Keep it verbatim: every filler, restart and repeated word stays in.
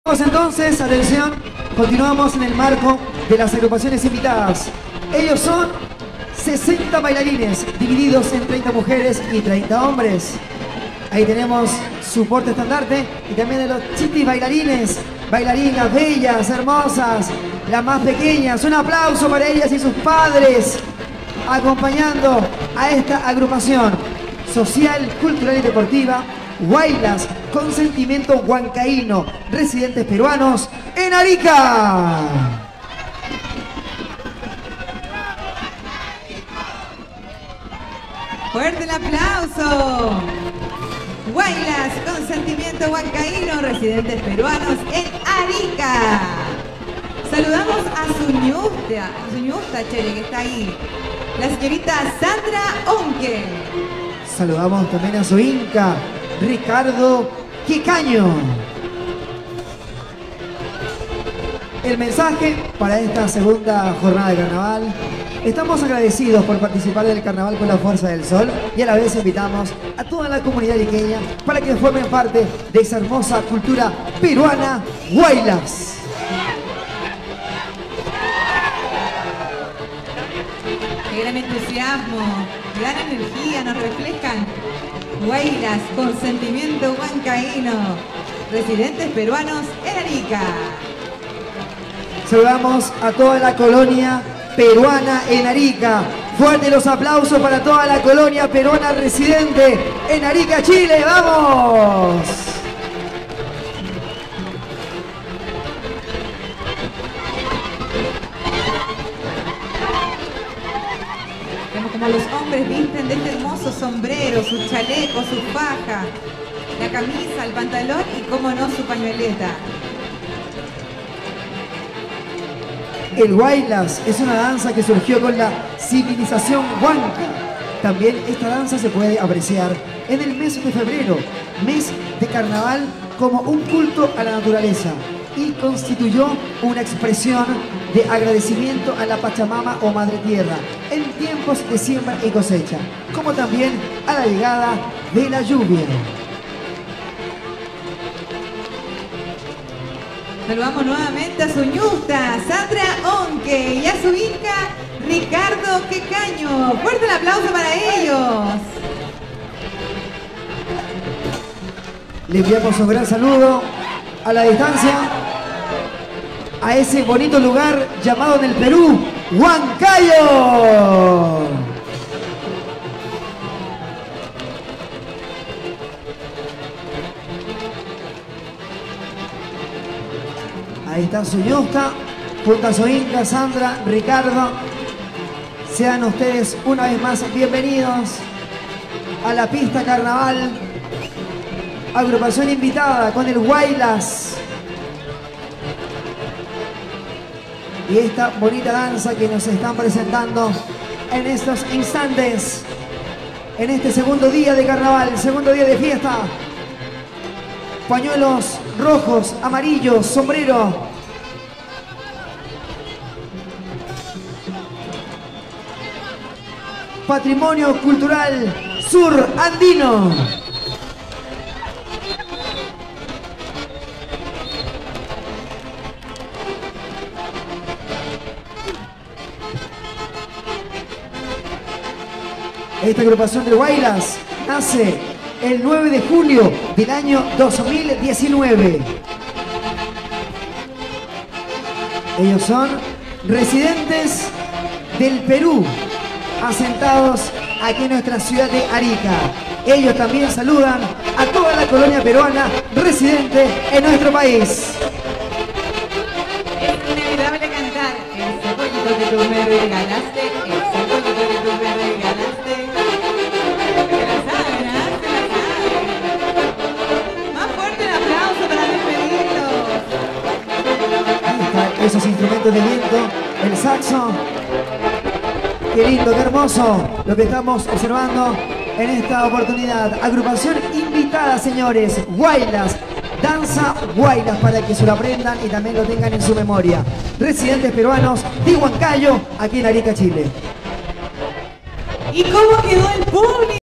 Vamos entonces, atención, continuamos en el marco de las agrupaciones invitadas. Ellos son sesenta bailarines divididos en treinta mujeres y treinta hombres. Ahí tenemos su porte estandarte y también de los chitis bailarines, bailarinas bellas, hermosas, las más pequeñas. Un aplauso para ellas y sus padres acompañando a esta agrupación social, cultural y deportiva Huaylas Consentimiento Huancaíno, residentes peruanos en Arica. Fuerte el aplauso. Huaylas Consentimiento Huancaíno, residentes peruanos en Arica. Saludamos a su ñusta, a su ñusta, Chere, que está ahí, la señorita Sandra Onque. Saludamos también a su inca, Ricardo Quicaño. El mensaje para esta segunda jornada de carnaval: estamos agradecidos por participar del carnaval con la Fuerza del Sol y a la vez invitamos a toda la comunidad ariqueña para que formen parte de esa hermosa cultura peruana Huaylas. Qué gran entusiasmo, gran energía nos reflejan Huaylas Consentimiento Huancaíno, residentes peruanos en Arica. Saludamos a toda la colonia peruana en Arica. Fuerte los aplausos para toda la colonia peruana residente en Arica, Chile. ¡Vamos! Vemos como los hombres visten de este hermoso sombrero, su chaleco, su faja, la camisa, el pantalón y, como no, su pañueleta. El Huaylas es una danza que surgió con la civilización huanca. También esta danza se puede apreciar en el mes de febrero, mes de carnaval, como un culto a la naturaleza, y constituyó una expresión de agradecimiento a la Pachamama o Madre Tierra en tiempos de siembra y cosecha, como también a la llegada de la lluvia. Saludamos nuevamente a su ñusta, Sandra Onque, y a su inca, Ricardo Quicaño. Fuerte el aplauso para ellos. Le enviamos un gran saludo a la distancia a ese bonito lugar llamado en el Perú, Huancayo. Ahí está su ñusta, junto a su inca, Sandra, Ricardo. Sean ustedes una vez más bienvenidos a la pista carnaval. Agrupación invitada con el Huaylas. Y esta bonita danza que nos están presentando en estos instantes, en este segundo día de carnaval, segundo día de fiesta. Pañuelos rojos, amarillos, sombrero. Patrimonio cultural sur andino. Esta agrupación de Huaylas nace el nueve de julio del año dos mil diecinueve. Ellos son residentes del Perú, asentados aquí en nuestra ciudad de Arica. Ellos también saludan a toda la colonia peruana residente en nuestro país. Es inevitable cantar el cebollito que tú me regalaste, el cebollito que tú me regalaste. Te la saben, ¿ah? Te la saben. Más fuerte el aplauso para despedirlos. Ahí están esos instrumentos de viento, el saxo. Qué lindo, qué hermoso lo que estamos observando en esta oportunidad. Agrupación invitada, señores, Huaylas. Danza Huaylas, para que se lo aprendan y también lo tengan en su memoria. Residentes peruanos de Huancayo, aquí en Arica, Chile. ¿Y cómo quedó el público?